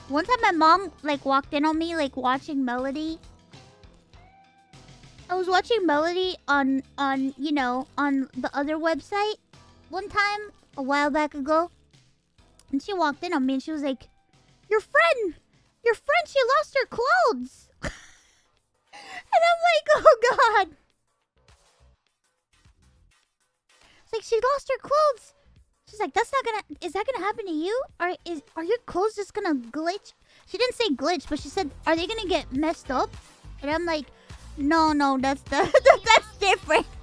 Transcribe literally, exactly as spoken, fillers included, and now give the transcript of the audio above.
One time my mom, like, walked in on me, like, watching Melody. I was watching Melody on, on, you know, on the other website one time, a while back ago. And she walked in on me and she was like, your friend! Your friend, she lost her clothes! And I'm like, oh god! It's like, she lost her clothes! She's like, that's not gonna... Is that gonna happen to you? Are, is, are your clothes just gonna glitch? She didn't say glitch, but she said, are they gonna get messed up? And I'm like, no, no, that's the, that's different.